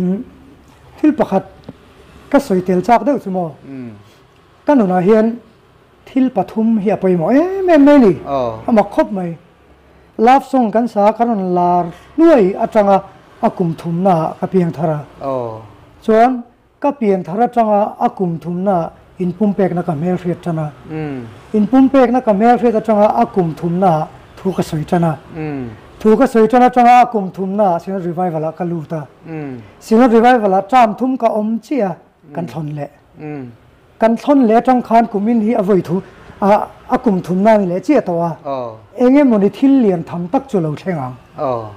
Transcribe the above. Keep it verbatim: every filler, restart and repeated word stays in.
ทิลประคัดก็สวยเตลจากเด้อสมอกันหนูนาเฮียนทิลปทุมเฮียไปหมอเอ๊ะแม่ไม่นี่เอามาคบไหมลาบส่งกันสากันนลาด้วยอาจารย์อากุมทุมนาก็เพียงทาระส่วนก็เพียงทาระจังอากุมทุมนาอินปุ่มเป็กนักเมลเฟียจันะอินปุ่มเป็กนักเมลเฟียจังอากุมทุมนาถูกกสวยจันะถูกกสวยจันะจังอากุมทุมนาสิ่งรีไวฟ์ละกัลูตาสิ่งรีไวฟ์ละจามทุมก็อมเจียกันทนเละกันทนเละจังคานกุมินฮีอวัยทุอาอากุมทุมนานี่เละเจียตัวเองเงี้ยมันทิลเลียนทำตักจุลเอาเชงัง